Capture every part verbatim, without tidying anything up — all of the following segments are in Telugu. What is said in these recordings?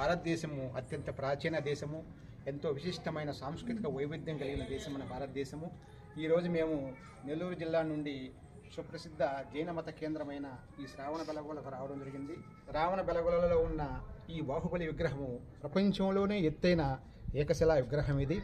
భారతదేశము అత్యంత ప్రాచీన దేశము, ఎంతో విశిష్టమైన సాంస్కృతిక వైవిధ్యం కలిగిన దేశం మన భారతదేశము. ఈరోజు మేము నెల్లూరు జిల్లా నుండి సుప్రసిద్ధ జైన మత కేంద్రమైన ఈ శ్రావణ బెలగొలకు రావడం జరిగింది. శ్రావణ బెలగొలలో ఉన్న ఈ బాహుబలి విగ్రహము ప్రపంచంలోనే ఎత్తైన ఏకశిలా విగ్రహం. ఇది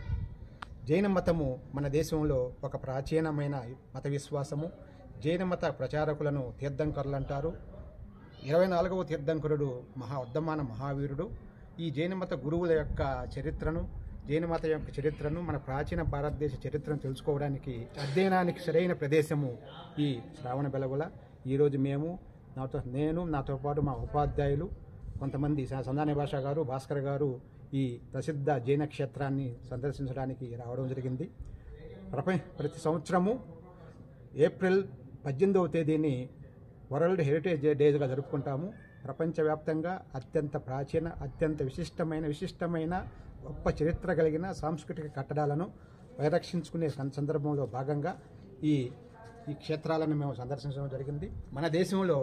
జైన మతము మన దేశంలో ఒక ప్రాచీనమైన మత విశ్వాసము. జైన మత ప్రచారకులను తీర్థంకరులు అంటారు. ఇరవై నాలుగవ తీర్థంకరుడు మహా ఉద్దమాన మహావీరుడు. ఈ జైన మత గురువుల యొక్క చరిత్రను, జైన మత యొక్క చరిత్రను, మన ప్రాచీన భారతదేశ చరిత్రను తెలుసుకోవడానికి అధ్యయనానికి సరైన ప్రదేశము ఈ శ్రావణ బెలగొల. ఈరోజు మేము నాతో నేను నాతో పాటు మా ఉపాధ్యాయులు కొంతమంది సంధాన భాష గారు, భాస్కర్ గారు ఈ ప్రసిద్ధ జైన క్షేత్రాన్ని సందర్శించడానికి రావడం జరిగింది. ప్రపంచ ప్రతి సంవత్సరము ఏప్రిల్ పద్దెనిమిదవ తేదీని వరల్డ్ హెరిటేజ్ డేగా జరుపుకుంటాము. ప్రపంచవ్యాప్తంగా అత్యంత ప్రాచీన, అత్యంత విశిష్టమైన విశిష్టమైన గొప్ప చరిత్ర కలిగిన సాంస్కృతిక కట్టడాలను పరిరక్షించుకునే సందర్భంలో భాగంగా ఈ ఈ క్షేత్రాలను మేము సందర్శించడం జరిగింది. మన దేశంలో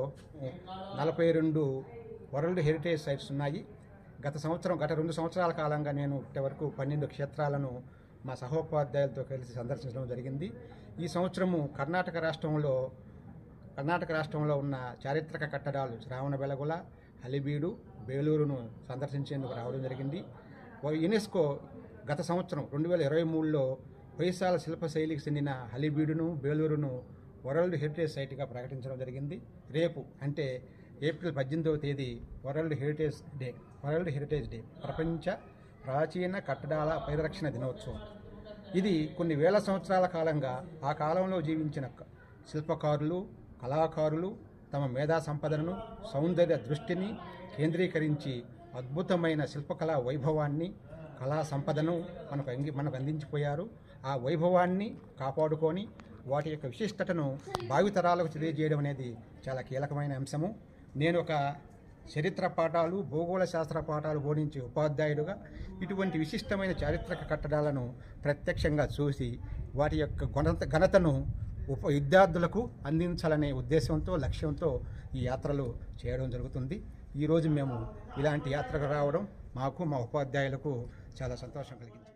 నలభై రెండు వరల్డ్ హెరిటేజ్ సైట్స్ ఉన్నాయి. గత సంవత్సరం గత రెండు సంవత్సరాల కాలంగా నేను ఇప్పటివరకు పన్నెండు క్షేత్రాలను మా సహోపాధ్యాయులతో కలిసి సందర్శించడం జరిగింది. ఈ సంవత్సరము కర్ణాటక రాష్ట్రంలో కర్ణాటక రాష్ట్రంలో ఉన్న చారిత్రక కట్టడాలు శ్రావణ బెలగొల, హళిబీడు, బేలూరును సందర్శించేందుకు రావడం జరిగింది. యునెస్కో గత సంవత్సరం రెండు వేల ఇరవై మూడులో హొయసాల శిల్పశైలికి చెందిన హళిబీడును, బేలూరును వరల్డ్ హెరిటేజ్ సైట్గా ప్రకటించడం జరిగింది. రేపు అంటే ఏప్రిల్ పద్దెనిమిదవ తేదీ world heritage day world heritage day ప్రపంచ ప్రాచీన కట్టడాల పరిరక్షణ దినోత్సవం. ఇది కొన్ని వేల సంవత్సరాల కాలంగా ఆ కాలంలో జీవించిన శిల్పకారులు, కళాకారులు తమ మేధా సంపదను, సౌందర్య దృష్టిని కేంద్రీకరించి అద్భుతమైన శిల్పకళా వైభవాన్ని, కళా సంపదను మనకు అంగి మనకు అందించిపోయారు. ఆ వైభవాన్ని కాపాడుకొని వాటి యొక్క విశిష్టతను భావితరాలకు తెలియజేయడం అనేది చాలా కీలకమైన అంశము. నేను ఒక చరిత్ర పాఠాలు, భూగోళ శాస్త్ర పాఠాలు బోధించే ఉపాధ్యాయుడుగా ఇటువంటి విశిష్టమైన చారిత్రక కట్టడాలను ప్రత్యక్షంగా చూసి వాటి యొక్క ఘనత ఘనతను ఉప విద్యార్థులకు అందించాలనే ఉద్దేశంతో, లక్ష్యంతో ఈ యాత్రలు చేయడం జరుగుతుంది. ఈరోజు మేము ఇలాంటి యాత్రకు రావడం మాకు, మా ఉపాధ్యాయులకు చాలా సంతోషం కలిగింది.